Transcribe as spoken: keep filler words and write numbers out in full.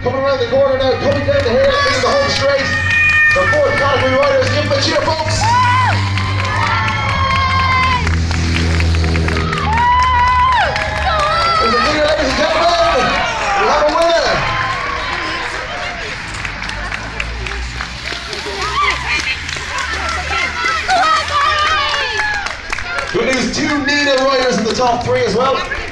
Coming around the corner now, coming down the hill into the home straight. The fourth category riders, give them a cheer, folks. There's a leader, ladies and gentlemen. We have a winner. Good news, two Nenagh riders in the top three as well.